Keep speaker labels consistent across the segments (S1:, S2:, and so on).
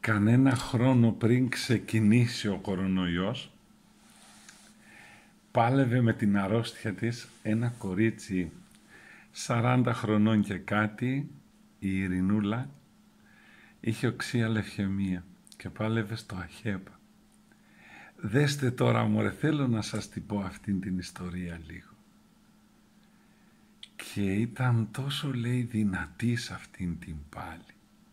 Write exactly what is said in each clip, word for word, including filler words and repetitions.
S1: κανένα χρόνο πριν ξεκινήσει ο κορονοϊός, πάλευε με την αρρώστια της ένα κορίτσι σαράντα χρονών και κάτι, η Ειρηνούλα, είχε οξία λευχαιμία και πάλευε στο ΑΧΕΠ. Δέστε τώρα, μωρέ, θέλω να σας την πω αυτήν την ιστορία λίγο. Και ήταν τόσο, λέει, δυνατή σε αυτήν την πάλι,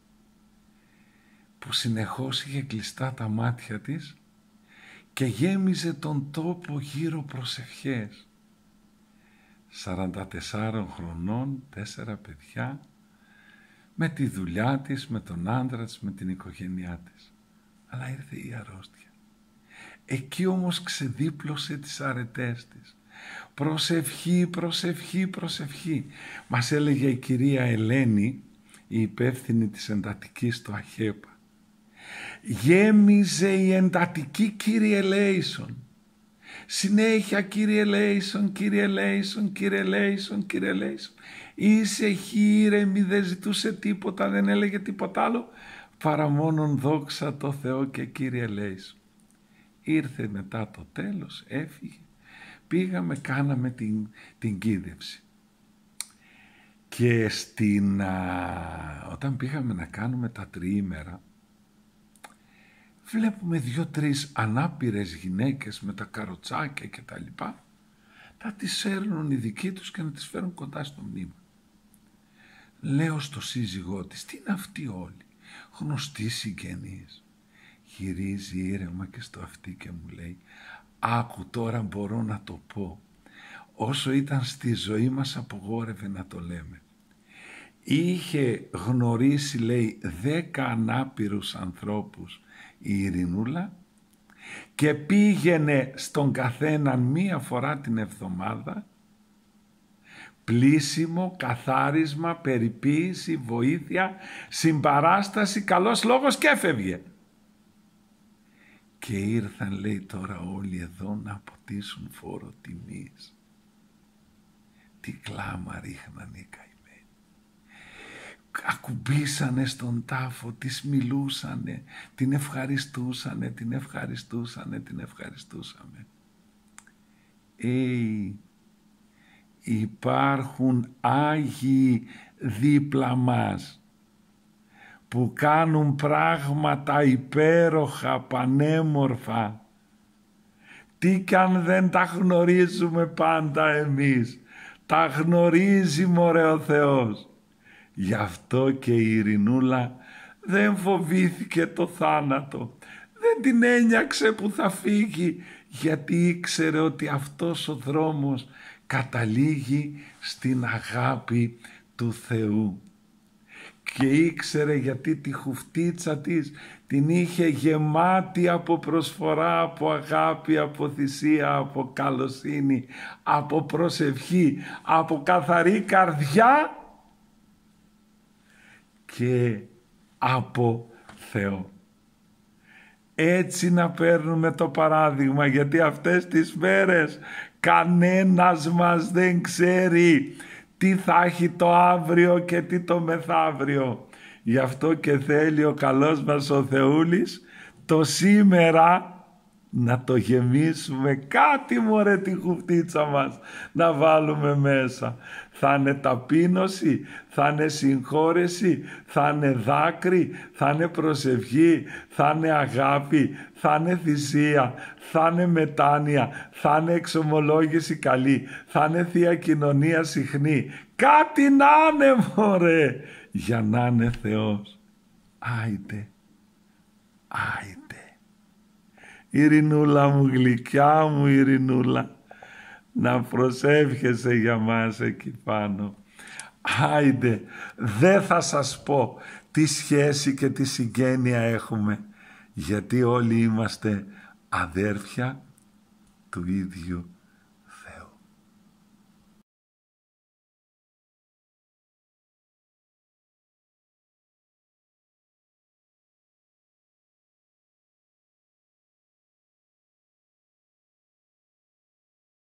S1: που συνεχώς είχε κλειστά τα μάτια της και γέμιζε τον τόπο γύρω προσευχές. σαράντα τεσσάρων χρονών, τέσσερα παιδιά, με τη δουλειά της, με τον άντρα της, με την οικογένειά της. Αλλά ήρθε η αρρώστια. Εκεί όμως ξεδίπλωσε τις αρετές της. Προσευχή, προσευχή, προσευχή. Μας έλεγε η κυρία Ελένη, η υπεύθυνη της εντατικής στο ΑΧΕΠΑ. Γέμιζε η εντατική, κύριε Λέισον. Συνέχεια, κύριε Λέισον, κύριε Λέισον, κύριε Λέισον, κύριε Λέισον. Ήσυχη, ήρεμη, δεν ζητούσε τίποτα, δεν έλεγε τίποτα άλλο, παρά μόνον δόξα τω Θεώ και κύριε Λέισον. Ήρθε μετά το τέλος, έφυγε. Πήγαμε, κάναμε την, την κίδευση. Και στην, α, όταν πήγαμε να κάνουμε τα τριήμερα, βλέπουμε δύο-τρεις ανάπηρες γυναίκες με τα καροτσάκια και τα λοιπά, να τις φέρνουν οι δικοί τους και να τις φέρουν κοντά στο μνήμα. Λέω στο σύζυγό της, τι είναι αυτοί όλοι, γνωστοί συγγενείς. Γυρίζει ήρεμα και στο αυτί και μου λέει, άκου τώρα μπορώ να το πω. Όσο ήταν στη ζωή μας απογόρευε να το λέμε. Είχε γνωρίσει, λέει, δέκα ανάπηρους ανθρώπους η Ειρηνούλα και πήγαινε στον καθέναν μία φορά την εβδομάδα, πλήσιμο, καθάρισμα, περιποίηση, βοήθεια, συμπαράσταση, καλός λόγος και έφευγε. Και ήρθαν, λέει, τώρα όλοι εδώ να αποτίσουν φόρο τιμής. Τι κλάμα ρίχνανε οι καημένοι. Ακουμπήσανε στον τάφο, τις μιλούσανε, την ευχαριστούσανε, την ευχαριστούσανε, την ευχαριστούσαμε. Ε, υπάρχουν Άγιοι δίπλα μας που κάνουν πράγματα υπέροχα, πανέμορφα. Τι κι αν δεν τα γνωρίζουμε πάντα εμείς, τα γνωρίζει, μωρέ, ο Θεός. Γι' αυτό και η Ειρηνούλα δεν φοβήθηκε το θάνατο, δεν την ένιαξε που θα φύγει, γιατί ήξερε ότι αυτός ο δρόμος καταλήγει στην αγάπη του Θεού. Και ήξερε, γιατί τη χουφτίτσα της την είχε γεμάτη από προσφορά, από αγάπη, από θυσία, από καλοσύνη, από προσευχή, από καθαρή καρδιά και από Θεό. Έτσι να παίρνουμε το παράδειγμα, γιατί αυτές τις μέρες κανένας μας δεν ξέρει τι θα έχει το αύριο και τι το μεθαύριο. Γι' αυτό και θέλει ο καλός μας ο Θεούλης το σήμερα να το γεμίσουμε κάτι, μωρέ, τη χουφτίτσα μας να βάλουμε μέσα. Θα είναι ταπείνωση, θα είναι συγχώρεση, θα είναι δάκρυ, θα είναι προσευχή, θα είναι αγάπη, θα είναι θυσία, θα είναι μετάνοια, θα είναι εξομολόγηση καλή, θα είναι θεία κοινωνία συχνή. Κάτι να είναι, μωρέ, για να είναι Θεός. Άιτε, άιτε. Ειρηνούλα μου, γλυκιά μου Ειρηνούλα, να προσεύχεσαι για μας εκεί πάνω. Άιντε, δεν θα σας πω τι σχέση και τι συγγένεια έχουμε, γιατί όλοι είμαστε αδέρφια του ίδιου